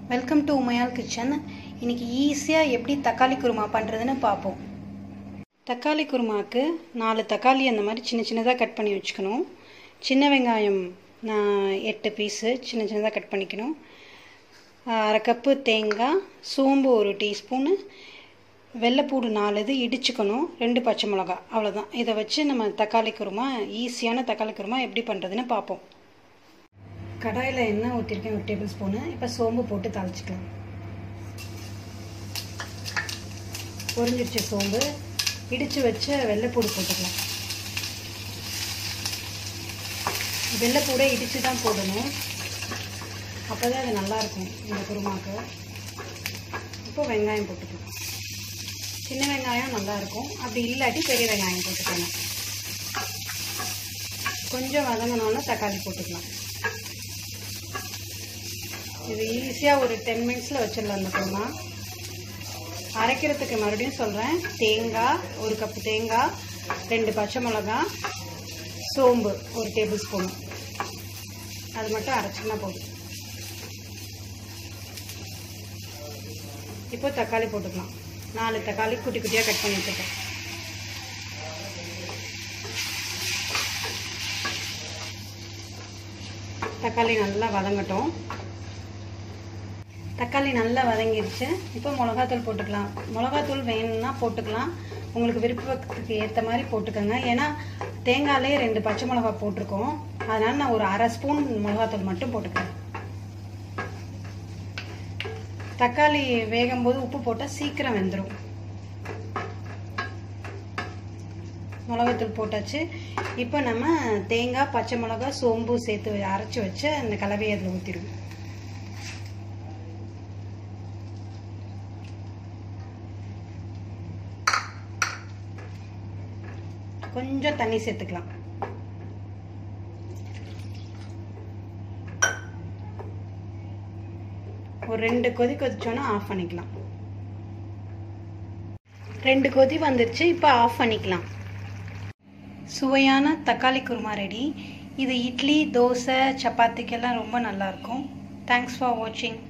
Welcome to Umaiyal kitchen. இன்றைக்கி ஈஸியாக எப்படி தக்காளி குருமா பண்ணுறதுன்னு பார்ப்போம். தக்காளி குருமாவுக்கு 4 தக்காளி அந்த மாதிரி சின்ன சின்னதாக கட் பண்ணி வச்சுக்கணும். சின்ன வெங்காயம் 8 பீஸு சின்ன சின்னதாக கட் பண்ணிக்கணும். 1/2 கப்பு தேங்காய், சோம்பு 1 டீஸ்பூனு, வெள்ளைப்பூடு 4 இது இடிச்சுக்கணும், 2 பச்சை மிளகா, அவ்வளோதான். இதை வச்சு நம்ம தக்காளி குருமா, ஈஸியான தக்காளி குருமா எப்படி பண்ணுறதுன்னு பார்ப்போம். கடாயில் எண்ணெய் ஊற்றிருக்கேன் 1 டேபிள் ஸ்பூனு. இப்போ சோம்பு போட்டு தாளிச்சிக்கலாம். பொரிஞ்சிருச்சு சோம்பு. இடித்து வச்ச வெள்ளைப்பூடு போட்டுக்கலாம். வெள்ளைப்பூடை இடித்து தான் போடணும், அப்போ தான் அது நல்லாயிருக்கும் இந்த குருமாவுக்கு. இப்போ வெங்காயம் போட்டுக்கலாம். சின்ன வெங்காயம் நல்லாயிருக்கும், அப்படி இல்லாட்டி பெரிய வெங்காயம் போட்டுக்கலாம். கொஞ்சம் வதங்கினோன்னா தக்காளி போட்டுக்கலாம். இது ஈஸியாக ஒரு 10 மினிட்ஸில் வச்சிடலாம் அந்த குருமா. அரைக்கிறதுக்கு மறுபடியும் சொல்கிறேன். தேங்காய் 1 கப்பு தேங்காய், 2 பச்சை மிளகா, சோம்பு 1 டேபிள் ஸ்பூன், அது மட்டும் அரைச்சிக்கினா போதும். இப்போ தக்காளி போட்டுக்கலாம். 4 தக்காளி குட்டி குட்டியாக கட் பண்ணி வச்சுருக்கேன். தக்காளி நல்லா வதங்கட்டும். தக்காளி நல்லா வதங்கிடுச்சு. இப்போ மிளகாத்தூள் போட்டுக்கலாம். மிளகாத்தூள் வேணும்னா போட்டுக்கலாம், உங்களுக்கு விருப்பத்துக்கு ஏற்ற மாதிரி போட்டுக்கோங்க. ஏன்னா தேங்காயிலே 2 பச்சை மிளகா போட்டிருக்கோம், அதனால் நான் ஒரு 1/2 ஸ்பூன் மிளகாத்தூள் மட்டும் போட்டுக்கிறேன். தக்காளி வேகும்போது உப்பு போட்டால் சீக்கிரம் வெந்துடும். மிளகாத்தூள் போட்டாச்சு. இப்போ நம்ம தேங்காய், பச்சை மிளகா, சோம்பு சேர்த்து அரைச்சி வச்சு அந்த கலவையை அதில் ஊற்றிடுவோம். கொஞ்சம் தண்ணி சேர்த்துக்கலாம். ஒரு 2 கொதி கொதிச்சோன்னா ஆஃப் பண்ணிக்கலாம். 2 கொதி வந்துருச்சு, இப்போ ஆஃப் பண்ணிக்கலாம். சுவையான தக்காளி குருமா ரெடி. இது இட்லி, தோசை, சப்பாத்திக்கெல்லாம் ரொம்ப நல்லாயிருக்கும். தேங்க்ஸ் ஃபார் வாட்சிங்.